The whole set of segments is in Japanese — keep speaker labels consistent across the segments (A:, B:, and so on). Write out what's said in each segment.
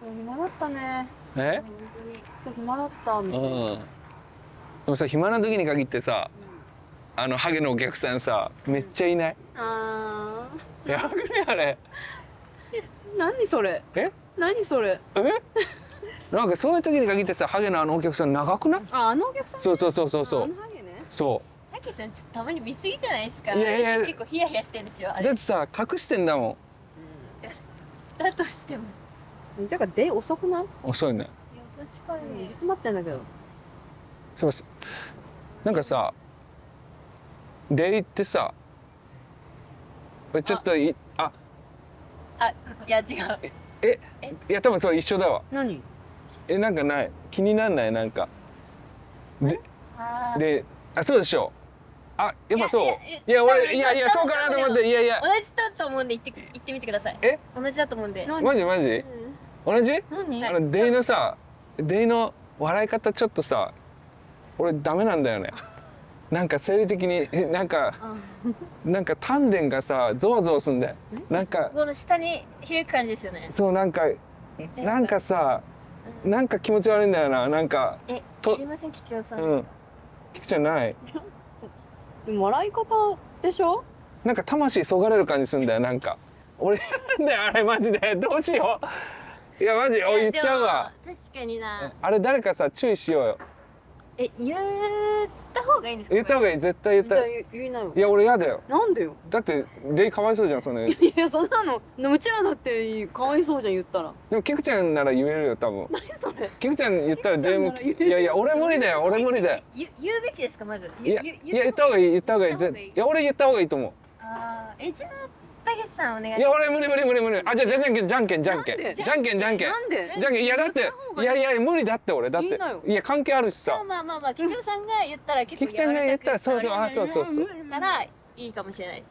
A: 暇だったね。
B: え？
A: 暇だった。
B: うん。でもさ、暇な時に限ってさ、ハゲのお客さんさ、めっちゃいない？
A: ああ。
B: やばくねあれ。
A: 何それ？
B: え？
A: 何それ？
B: なんかそういう時に限ってさ、ハゲのお客さん長くない？
A: あのお客さん？
B: そう。
A: あのハゲね。
B: そう。
C: ハゲさんちょっとたまに見すぎじゃないですか。
B: いや
C: 結構ヒヤヒヤしてんですよ。あれ
B: だってさ、隠してんだもん。
C: だとしても。
A: てかデイ遅くない？
B: 遅いね。
C: いや確かに。
A: ずっと待ってんだけど。
B: そうです。なんかさ、デイってさ、これちょっとい
C: や違う。
B: いや多分それ一緒だわ。
A: 何？
B: なんかない？気になんない？なんかで、そうでしょ。やっぱそう。いや俺そうかなと思って。いやいや
C: 同じだと思うんで言ってみてください。同じだと思うんで。
B: マジマジ？同じ？
A: 何？
B: デイのさ、デイの笑い方ちょっとさ、俺ダメなんだよね。なんか生理的になんか丹田がさゾワゾワすんだよ。なんか
C: この下に響く感じですよね。
B: そうなんかさ、なんか気持ち悪いんだよな。なんか
C: いりませんキキオさん。
B: キキちゃんない？
A: 笑い方でしょ？
B: なんか魂そがれる感じするんだよ。なんか俺なんだよあれマジでどうしよう。いやマジ言っちゃうわ。
C: 確かにな。
B: あれ誰かさ注意しようよ。
C: 言った方がいいんですか？
B: 言った方がいい。絶対言った。
A: 言いなよ。
B: いや俺嫌だよ。
A: なんでよ。
B: だってデイかわいそうじゃんそれ。
A: いやそんなのうちらだってかわいそうじゃん言ったら。
B: でもキクちゃんなら言えるよ多分。
A: 何それ？
B: キクちゃん言ったらデイもいや俺無理だよ。俺無理だよ。
C: 言うべきですかまず。
B: 言った方がいい。言った方がいい。いや俺言った方がいいと思う。
C: じゃあたけしさんお願いします。
B: いや俺無理。じゃあじゃんけん。
A: なんで？
B: なんで？いやだっていや無理だって俺だっていや関係あるしさ。
C: まあキキオさんが言ったら結構
B: キクちゃんが言ったらそう
C: からいいかもしれない。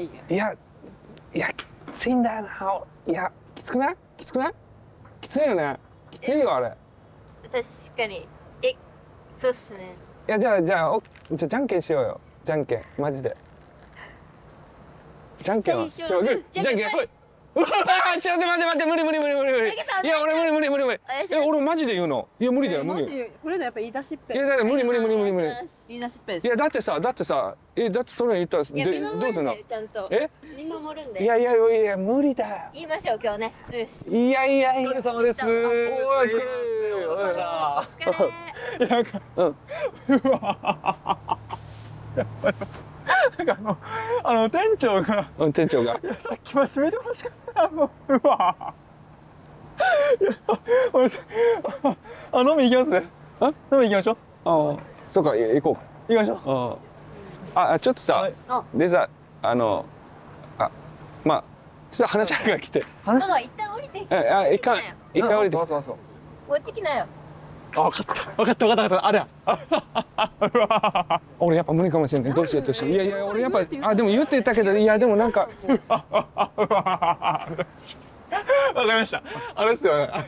B: いやきついんだよな。いやきつくない？きついよね。きついよあれ。
C: 確かにそうっすね。
B: いやじゃあじゃんけんしようよ。じゃんけんマジで。じゃんけんはじゃんけんほい。うわちょっと待って無理。いや俺無理。俺マジで言うの。いや無理だよ無理。
A: これのやっぱ言い出しっぺ。
B: いやだって無理。
A: 言い出しっぺです。
B: いやだってさだってそれ言ったらどうするの？
C: ちゃんと見守るんで。
B: いや無理だよ。
C: 言いましょう今日ね。よし。
B: いや
D: お疲れ様です。
B: お疲れ。
D: なんかうわなんか店長がさっきは閉めてほしかったうわごめんなさい。飲み行きますね。飲み行きましょう。
B: そうか行こう。
D: 行きましょう。
B: ちょっとさでさまあちょっと話し合いが来て。
C: ママ一旦降りて。
B: 一回降りて。
D: そう。
C: こっち来なよ。
D: 分かったあれや。
B: 俺やっぱ無理かもしれない。どうしよう。いや俺やっぱでも言って言ったけどいやでもなんか
D: わかりました。あれですよね。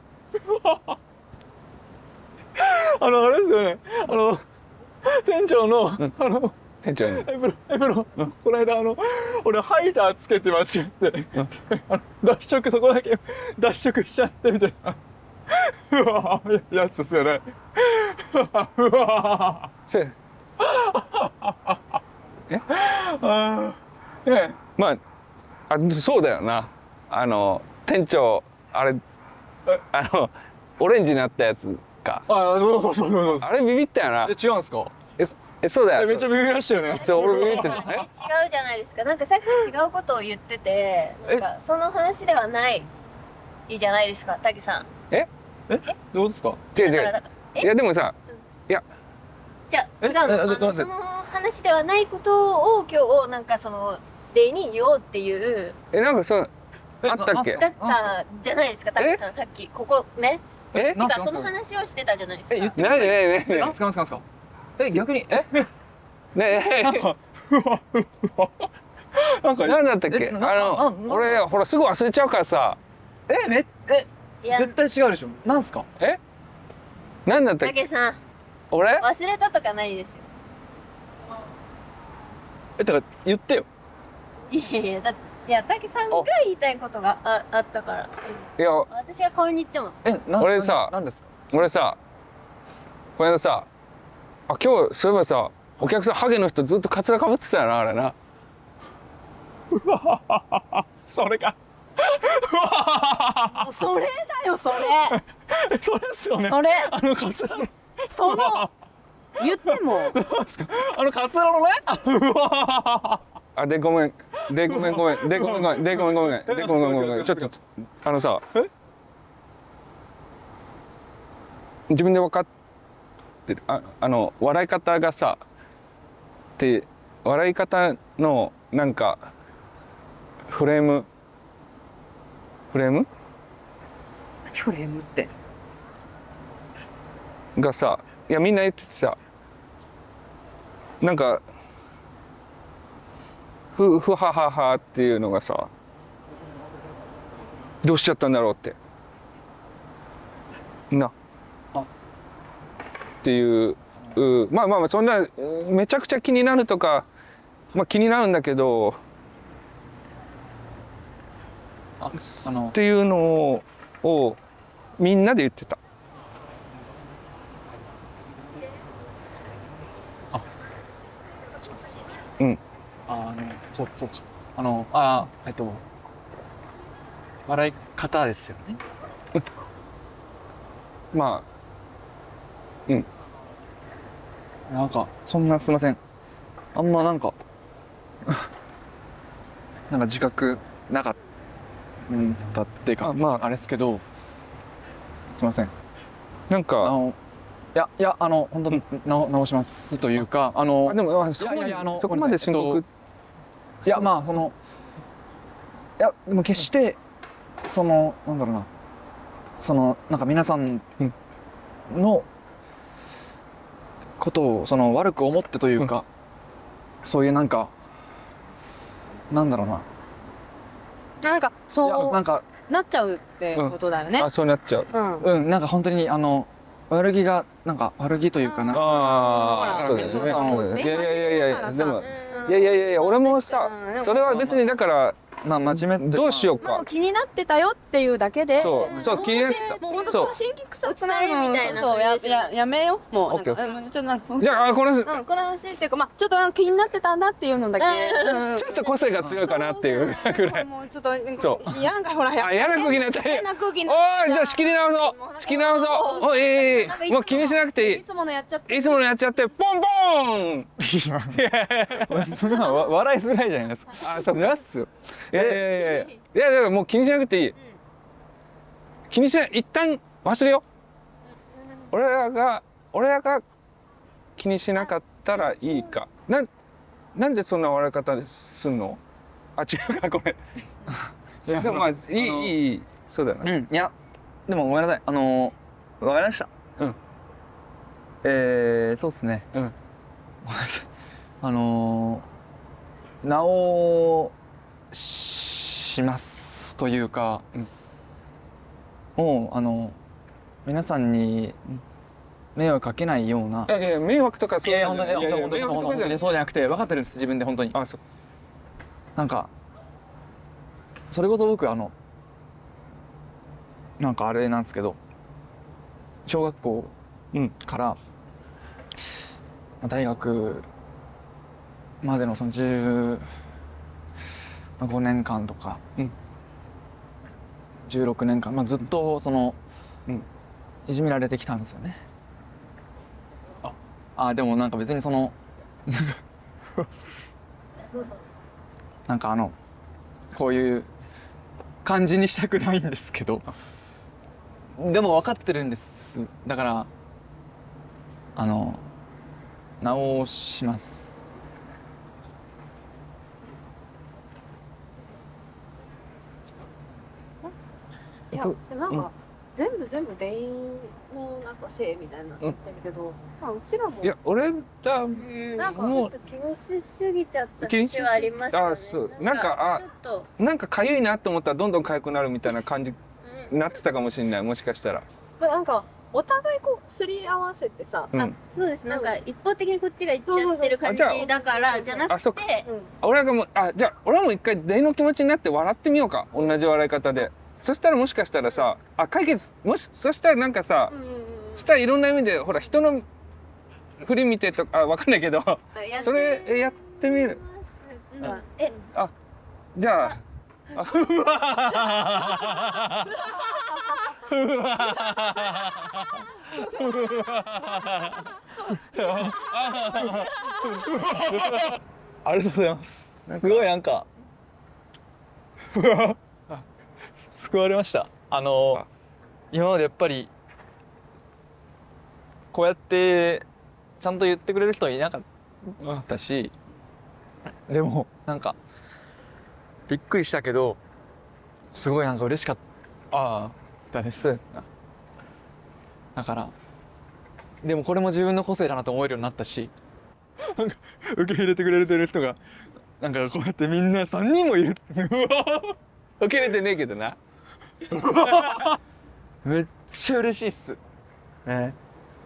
D: あれですよね。店長の
B: 店長に
D: エプロンこの間俺ハイターつけて間違ってそこだけ脱色しちゃってみたいなやつですよね。
B: まあそうだよな。店長あれオレンジになったやつか。
D: そう
B: あれビビったよな。
D: 違うんですか？
B: そうだよ。
D: めっちゃビビりましたよね。
B: そう俺ビビってた。
C: 違うじゃないですか。なんかさっき違うことを言ってて、なんかその話ではないじゃないですか、たけさん。
D: どういうことですか？
B: 違う。いやでもさいや
C: じゃあ違うの。その話ではないことを今日なんかその例に言おうっていう
B: なんかそうあったっけ？
C: だったじゃないですか、たけさんさっきここね。てかその話をしてたじゃないですか。
B: ね
D: なんすか逆に
B: なんだったっけ？俺ほらすぐ忘れちゃうからさ。
D: 絶対違うでしょ。なんすか？
B: なんだったっけ？
C: たけさん
B: 俺？
C: 忘れたとかないですよ。
D: だから言ってよ。
C: いやだっていや、たけさんが言いたいことがあったから。
B: いや
C: 私が代わりに言っても。
B: 俺さ
D: 何ですか？
B: 俺さこの間さ今日そういえばさお客さんハゲの人ずっとカツラかぶってたよなあれな。
D: それか。
A: それだよそれ。
D: それですよね。
A: それ
D: カツラの。
A: その言っても
D: 何ですか？カツラのね。
B: でごめんでごめんごめんでごめんごめんでごめんごめんでごめんごめんごめんちょっとさ自分で分かってる笑い方がさって笑い方のなんかフレーム
A: フレームって
B: がさいやみんな言っててさなんかふはははっていうのがさどうしちゃったんだろうってっていうまあそんなめちゃくちゃ気になるとか気になるんだけどっていうのをみんなで言ってた。うん。
D: そうか。笑い方ですよね。
B: まあ、うん。
D: なんかそんなすいません。あんまなんか自覚なかったっていうか、あれですけど、すいません。
B: なんか
D: いや本当に直しますというか
B: でもそこまで深刻。
D: いやでも決してなんだろうななんか皆さんのことを悪く思ってというか、そういうなんかなんだろうな。
A: なんかそう
D: なんか
A: なっちゃうってことだよね。
B: そうなっちゃう。
D: なんか本当に悪気が悪気というかな。
B: そうですね。いやでもいや俺もさそれは別にだから
D: 真面目
B: どうしようか。
A: 気になってたよっていうだけで。
B: そう気になってた。
A: もう本当その新規臭くなるみたいな。そうやめようもう。ちょっと
B: じゃあこの
A: 話っていうかちょっと気になってたんだっていうのだけ。
B: ちょっと個性が強いかなっていうぐらい。
A: もうちょっと嫌なほら
B: 嫌な空気になった。
A: 嫌な空気に。
B: おいじゃあ仕切り直そう。もう気にしなくていい。
A: いつものやっちゃって
B: ポンポン。
D: そんな笑いづらいじゃないですか。嫌っすよ。
B: いやだからもう気にしなくていい。気にしない一旦忘れよう。俺らが気にしなかったらいいか。なんでそんな笑い方すんの？違うかごめん。でもいいそうだな。
D: いやでもごめんなさいわかりました。そうっすね。ごめんなさい。直しますというか、もう皆さんに迷惑かけないような。
B: いや迷惑とかそういう
D: 本当にそうじゃなくて分かってるんです自分で本当に。
B: そう。
D: なんかそれこそ僕なんかあれなんですけど小学校から大学までのその15年間とか16年間ずっといじめられてきたんですよね。でもなんか別になんかこういう感じにしたくないんですけどでも分かってるんです。だから直します。
A: いやでもなんか全部全員のなんかせいみたいになっちゃってるけど、うちらも
B: いや俺ら
C: なんかちょっと気にしすぎちゃった節はありますよね。
B: そうなんかかゆいなと思ったらどんどん痒くなるみたいな感じになってたかもしれない。もしかしたら
A: なんかお互いこうすり合わせてさ、
C: あ、そうです。なんか一方的にこっちが言っちゃってる感じだからじゃな
B: あそっか
C: くて、
B: 俺がもうじゃあ俺も一回デイの気持ちになって笑ってみようか、同じ笑い方で。そしたらもしかしたらさ解決そしたらなんかさ、したらいろんな意味でほら人の振り見てとかわかんないけどそれやってみる。じゃあ
D: ありがとうございます。すごいなんか救われました。今までやっぱりこうやってちゃんと言ってくれる人はいなかったし、でもなんかびっくりしたけどすごいなんか嬉しかったです。だからでもこれも自分の個性だなと思えるようになったし、なんか受け入れてくれてる人がなんかこうやってみんな3人もいる
B: 受け入れてねえけどな。
D: めっちゃ嬉しいっす。あ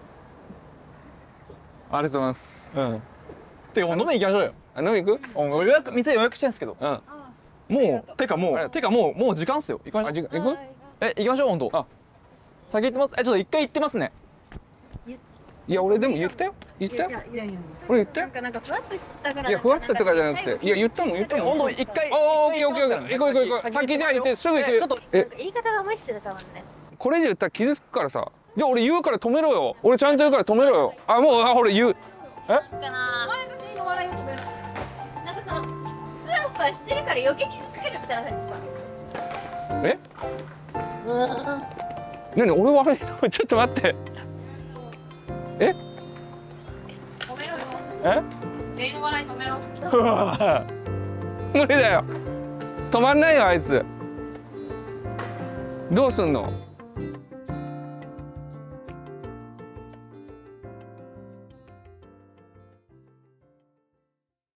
D: りがとうございます。てかもう飲み行きましょうよ。
B: 飲み行く？
D: 店予約してんすけど。もうてかもう時間っすよ。行く？
B: 行く？
D: 行きましょう本当。先行ってます。ちょっと一回行ってますね。
B: いや俺でも言ったよ。俺言ったよ。
C: なんかふわっとしたから。
B: いやふわっととかじゃなくて、いや言ったもん。
D: 本当一回。
B: オッケー行こう。先じゃあ行ってすぐ行くよ。
C: ちょっと言い方が甘いっすよね多分ね。
B: これ以上言ったら傷つくからさ。じゃあ俺言うから止めろよ。俺ちゃんと言うから止めろよ。もう俺言う。
C: かな。なんかそのふわふわしてるから余計傷つけるみたいな感じですか。
B: 何俺悪いの？ちょっと待って。
A: デイの笑い止めろ。
B: 無理だよ。止まんないよあいつ。どうすんの？